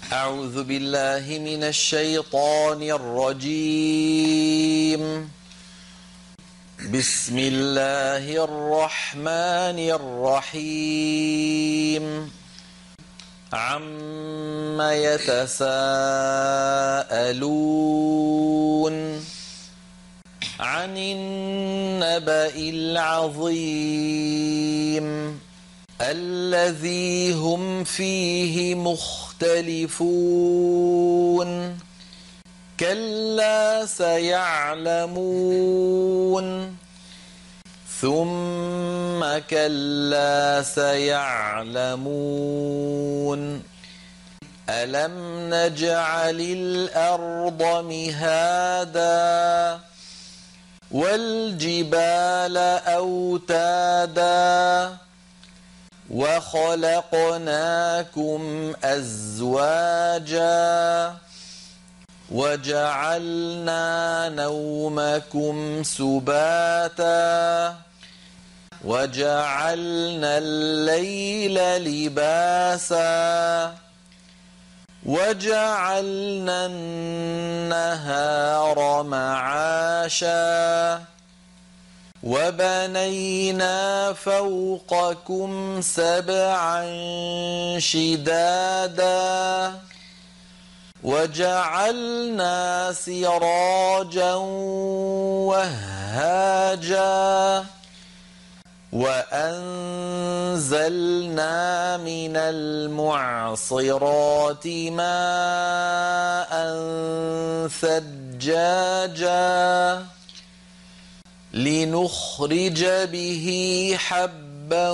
أعوذ بالله من الشيطان الرجيم. بسم الله الرحمن الرحيم. عم يتساءلون عن النبأ العظيم الذي هم فيه مختلفون كلا سيعلمون ثم كلا سيعلمون ألم نجعل الأرض مهادا والجبال أوتادا وخلقناكم أزواجا وجعلنا نومكم سباتا وجعلنا الليل لباسا وجعلنا النهار معاشا وبنينا فوقكم سبعا شدادا وجعلنا سراجا وهاجا وأنزلنا من المعصرات ماء ثجاجا لنخرج به حبا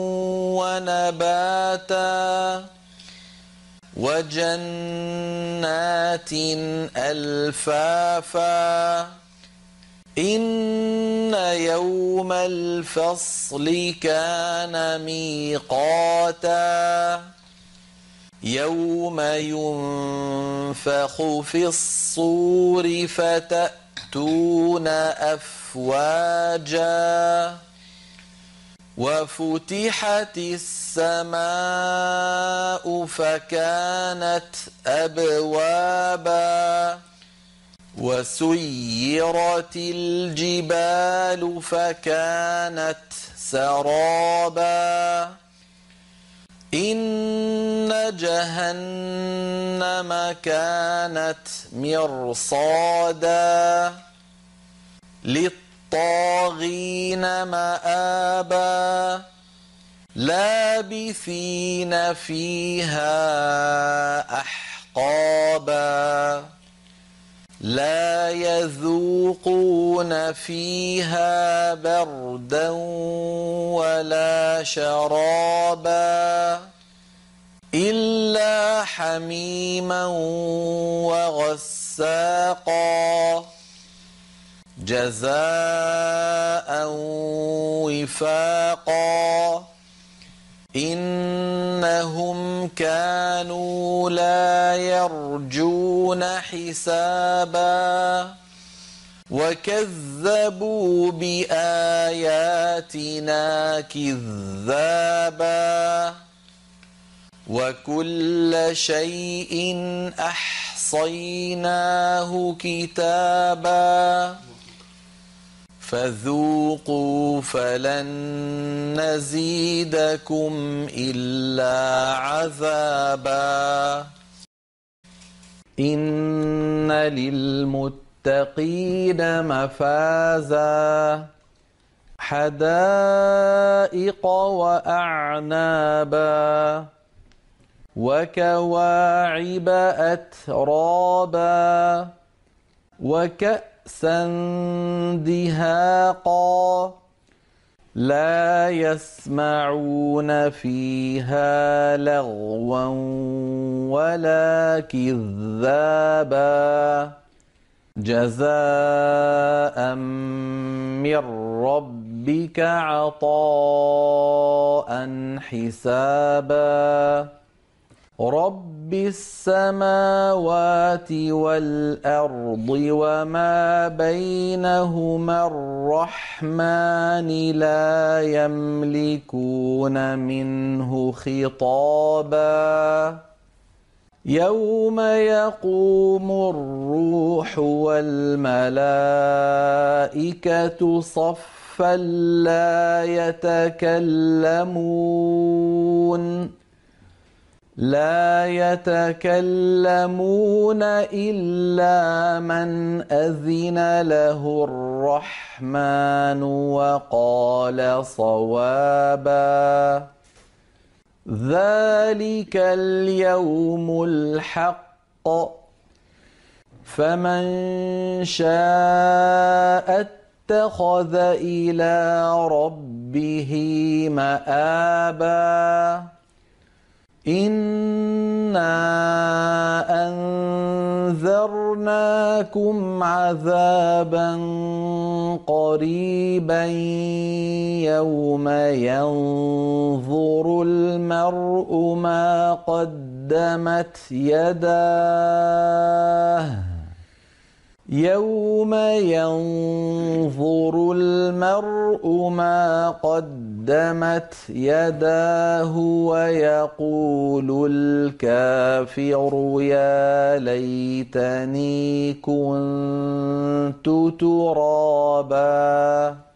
ونباتا وجنات ألفافا إن يوم الفصل كان ميقاتا يوم ينفخ في الصور فتأتون أفواجا وفتحت السماء فكانت أبوابا وسيرت الجبال فكانت سرابا إن جهنم كانت مرصادا للطاغين مآبا لابثين فيها أحقابا لا يذوقون فيها بردا ولا شرابا إلا حميما وغساقا جزاء وفاقا إنهم كانوا لا يرجون حسابا وكذبوا بآياتنا كذابا وكل شيء أحصيناه كتابا فذوقوا فلن نزيدكم إلا عذابا إن للمتقين مفازا حدائق وأعنابا وكواعب أترابا وكأسا دهاقا لا يسمعون فيها لغوا ولا كذابا جزاء من ربك عطاء حسابا رب السماوات والأرض وما بينهما الرحمن لا يملكون منه خطابا يوم يقوم الروح والملائكة صفا لا يتكلمون إلا من أذن له الرحمن وقال صوابا ذلك اليوم الحق فمن شاء اتخذ إلى ربه مآبا إنا أنذرناكم عذابا قريبا يوم ينظر المرء ما قدمت يداه يوم ينظر المرء ما قدمت يداه ويقول الكافر يا ليتني كنت ترابا